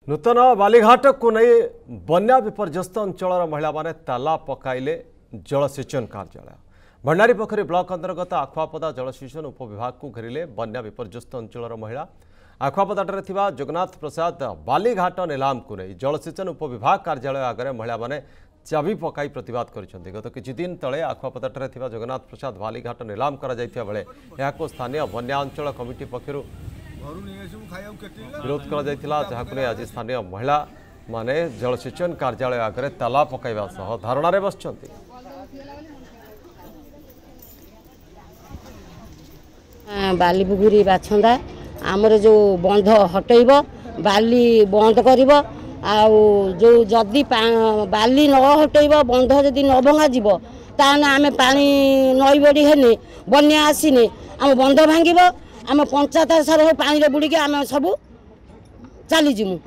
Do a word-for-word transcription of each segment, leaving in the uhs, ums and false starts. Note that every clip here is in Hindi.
नूतन बालीघाट को नहीं बन्या विपर्यस्त अंचल महिला माने ताला पकाइले जलसेचन कार्यालय भंडारी पोखरी ब्लॉक अंतर्गत आखुआपदा जलसेचन उपविभाग को घेरिले बन्या विपर्यस्त अंचल महिला आखुआपदाटे थिबा जगन्नाथ प्रसाद बालीघाट नीलाम को नहीं जलसेचन उपविभाग कार्यालय आगे महिला माने चाबी पकाई प्रतिवाद करिसेंति। गत किछि दिन तले आखुआपदाटे थिबा जगन्नाथ प्रसाद बालीघाट नीलाम करा जायथिया बेले याको स्थानीय बन्या अंचल कमिटी पक्षरु विरोध कर आज स्थानीय महिला माने जलसेचन कार्यालय आगे ताला पकाइबा सह धारणा बसचंती। बालीपुखुरी बाछंदा आमर जो बंध हटेब बाली बंद कर जो जदि बाली न हटेब बंध जदि न भंगा जीव ताने आमे पानी नई बड़ी हेने बन्या आसीने आम बंध भांगिब आम पंचायत सारा पानी बुड़ी के आम सब चली जीमु।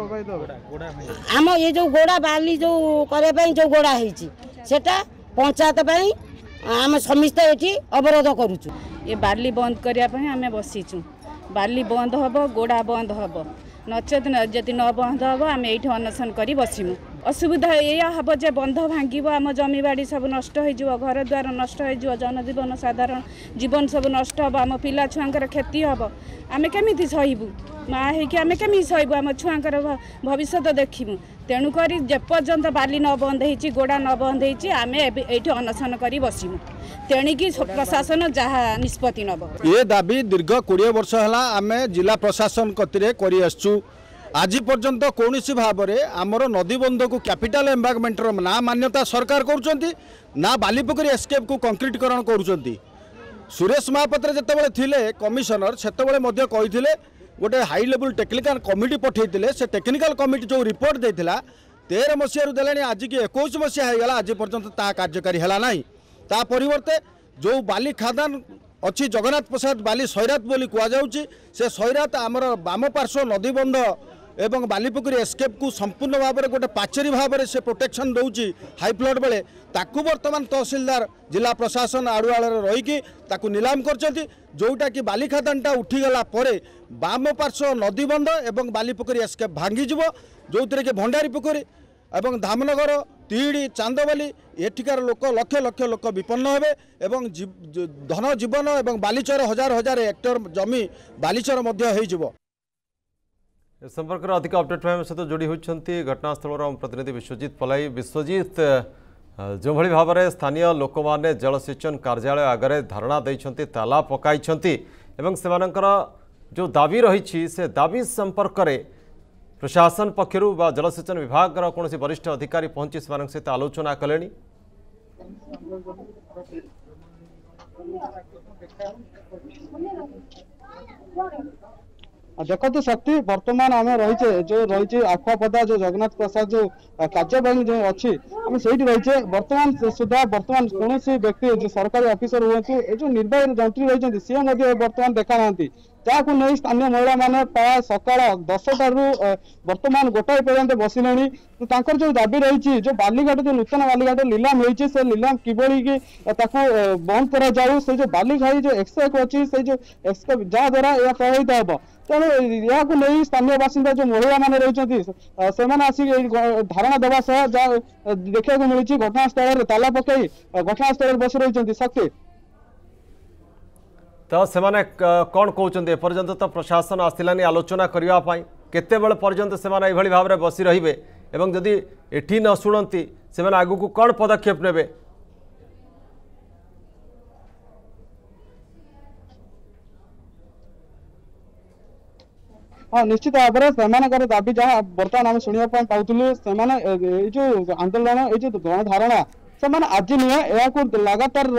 आम ये जो गोड़ा बाली जो करने जो गोड़ा होटा पंचायत आम समस्त ये अवरोध करुचु। ये बाली बंद करने आम बसीचु बाली बंद हम गोड़ा बंद हम नचेत जदि न बंद हम आम ये अनशन कर बसमु। असुविधा या हम जे बंध भांग आम जमी बाड़ी सब नष्ट हो घर द्वार नष्ट हो जनजीवन साधारण जीवन सब नष्ट हम आम पिला छुआंकर क्षति हम आम केमी सहबू माँ होमें केमी सहबू आम छुआंकर भविष्य देखू तेणुक जेपर्यंत बाली न बंद हो गोड़ा न बंद होमें ये अनशन कर बसमु तेणिकी प्रशासन जहाँ निष्पत्ति नब। ये दाबी दीर्घ कोड़े वर्ष है आम जिला प्रशासन कतिरे करी आसचु आज पर्यंत कौन सी भाव में आमर नदीबंध को कैपिटल एनवायरनमेंटर ना मान्यता सरकार करुँच ना बालीपोखरी एस्केप को कंक्रीटकरण करुँच। सुरेश महापात्र जितेबाला थिले कमिशनर सेतबेले कही गोटे हाई लेवल टेक्निकल कमिटी पठे से टेक्निकल कमिटी जो रिपोर्ट देता तेरह मसीह देलानी आज की इक्कीस मसीहा होगा आज पर्यंत ता कार्यकारी है ना ता परिवर्ते जो बाली खादान अच्छी जगन्नाथ प्रसाद बाली सैरात बोली कहुच्छी से सैरात आमर बाम पार्श्व नदीबंध एवं बालीपोखरी एस्केप को संपूर्ण भाव में गोटे पाचेरी भाव में से प्रोटेक्शन दौची हाई फ्लड बेले ताकू बर्तमान तहसिलदार जिला प्रशासन आड़ुआल रहीकि ताकू नीलाम कर जोटा कि बाली खादानटा उठीगला बाम पार्श्व नदीबंध एवं बालीपोखरी एस्केप भांगीज जो थे कि भंडारी पोखरी एवं धामनगर तिहिड़ी चांदबाली एठिकार लोक लक्ष लक्ष लोक विपन्न हेबे एवं धन जीवन एवं बालीचर हजार हजार हेक्टर जमी बालीचर मध्य हो संपर्क में अधिक अपडेट सहित जोड़ी होती घटनास्थल प्रतिनिधि विश्वजित पलाई। विश्वजित जो भली भाव में स्थानीय लोक मैंने जलसेचन कार्यालय आगे धारणा देइछंती ताला पकाई एवं सेमानंकर जो दाबी रही से दाबी संपर्क में प्रशासन पक्षरु बा जलसेचन विभाग कौन वरिष्ठ अधिकारी पहुंची सहित आलोचना कले। देखते शक्ति वर्तमान आम रहीचे जो रही आखुआपदा जो जगन्नाथ प्रसाद जो कार्यवाही जो अच्छी आम से रहीचे वर्तमान सुधा वर्तमान कौन व्यक्ति जो सरकारी ऑफिसर हूँ जो निर्वाही जंत्री रही सी वर्तमान देखा ना जहाँ नहीं स्थानीय महिला मैंने प्राय सकाल दसटार वर्तमान गोटाए पर्यंत बसिले तो जो दाबी रही जो बालीघाट जो नूतन बालीघाट नीलाम होती से नीलाम किभली कि बंद करा जाऊ से जो बालीघाई जो एक्सएक अच्छी से जो जहाँ द्वारा यह प्रभावित हम तेणु यहाँ नहीं स्थानीय बासिंदा जो महिला मैंने रही से आसिक धारणा देवा सह जहाँ देखा मिली घटनास्थल ताला पकई घटनास्थल बस रही शक्ति तो से माने कौन कहते एपर्यंत तो प्रशासन आसलानी आलोचना करने केते बेल पर्यंत से भाव में बसी रे एवं जदि एठी न शुणती से आगु को कौन पदक्षेप नेबे। हाँ निश्चित भाव में से दाबी जहाँ बर्तमान आम शुणा पाऊलु से जो आंदोलन ये जो गणधारणा से आज नुहे लगातार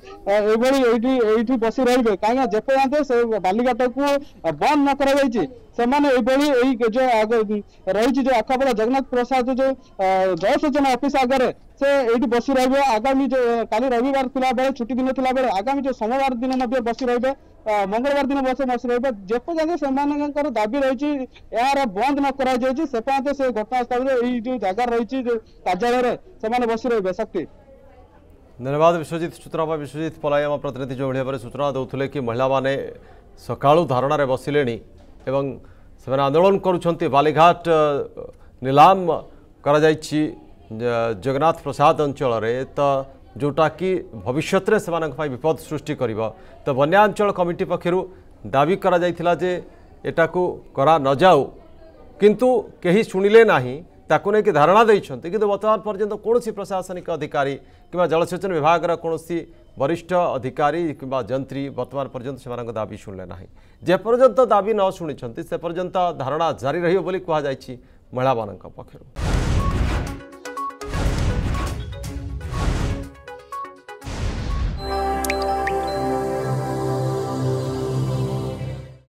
बस रे कहीं जेपर्यंत से बालीघाट को बंद न कर जो रही जो आखुआपदा जगन्नाथ प्रसाद जो जलसेचन ऑफिस आगे से ये बस रे आगामी जो काली रविवार थिला बेले छुट्टी दिन थिला बेले आगामी जो सोमवार दिन बस रे मंगलवार दिन बस बस रे जेपर्यंत से दाबी रही यार बंद न कर से पर्यंत से घटनास्थल जो जगार रही कार्यालय से बस रे शक्ति। धन्यवाद विश्वजित सूचना विश्वजित पलाई आम प्रतिनिधि जो भाव में सूचना देते कि महिला माने सकाळु धारणा बसिले एवं से आंदोलन करुँच बालीघाट नीलाम करा जाइछि जगन्नाथ प्रसाद अंचल रे तो जोटा कि भविष्य में से विपद सृष्टि कर तो बन्या अंचल कमिटी पक्षर दाबी करा जाइथिला जे एटाकू करा न जाऊ किंतु कहीं शुणिले नहीं ताकू नहीं कि धारणा देइछन्ति किंतु वर्तमान पर्यंत कौन प्रशासनिक अधिकारी कि जलसेचन विभाग कौन वरिष्ठ अधिकारी कि जंत्री वर्तमान पर्यंत से दाबी शुणिले ना जेपर्यंत दाबी न शुणी से पर्यंत धारणा जारी रही कहुई महिला पक्षर।